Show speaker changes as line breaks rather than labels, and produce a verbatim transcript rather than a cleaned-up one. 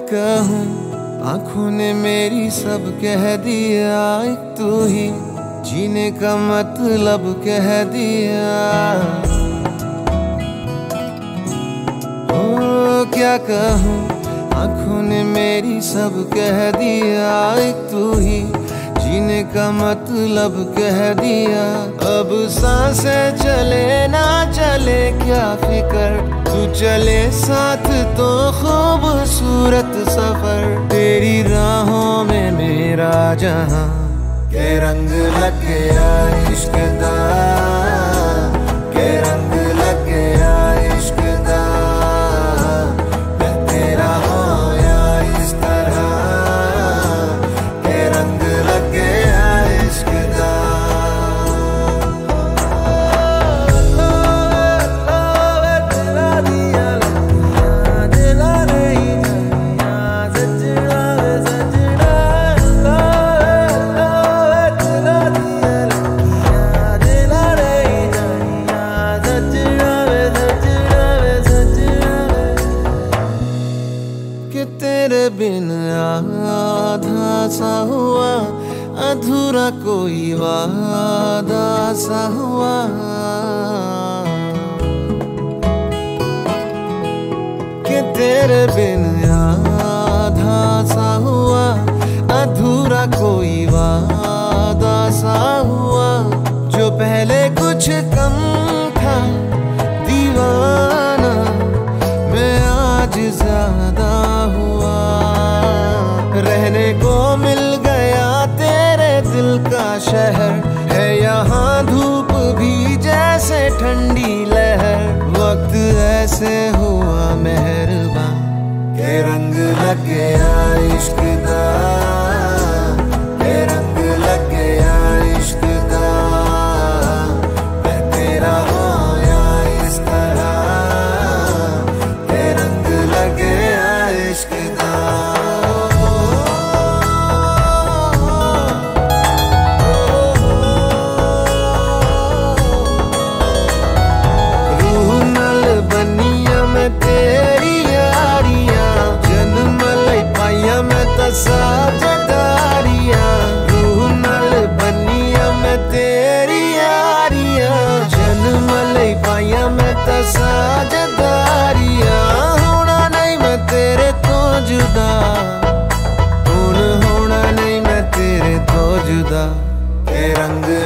कहूँ, आंखों ने मेरी सब कह दिया, एक तू ही जीने का मतलब कह दिया। ओ क्या कहूँ, आंखों ने मेरी सब कह दिया, एक तू ही जीने का मतलब कह दिया। अब सांसें चले ना चले क्या फिकर, तू चले साथ तो खूबसूरत सफर। तेरी राहों में मेरा जहां के रंग लग गया इश्क दा, के रंग लग गया इश्क दा। मैं तेरा होया इस तरह, के रंग लग गया इश्क दा। कि तेरे बिन आधा सा हुआ, अधूरा कोई वादा सा हुआ। कि तेरे बिन आधा सा हुआ, अधूरा कोई वादा सा हुआ। जो पहले कुछ कम था दीवाना, मैं आज ज्यादा हुआ। रहने को मिल गया तेरे दिल का शहर, है यहाँ धूप भी जैसे ठंडी लहर। वक्त ऐसे हुआ मेहरबान, के रंग लग गया इश्क दा, के रंग लग गया इश्क दा। मैं तेरा होया इस तरह, के रंग लग गया इश्क दा। रूह नाल बनिया मैं तेरी यारियां, जन्म लई पाइया मैं तां साझेदारियां। रूह नाल बनिया मैं तेरी यारियां, जन्म लई पाइया मैं तां साझेदारियां। होना नहीं मैं तेरे तो जुदा, हुण होना नहीं मैं तेरे तो जुदा। के रंग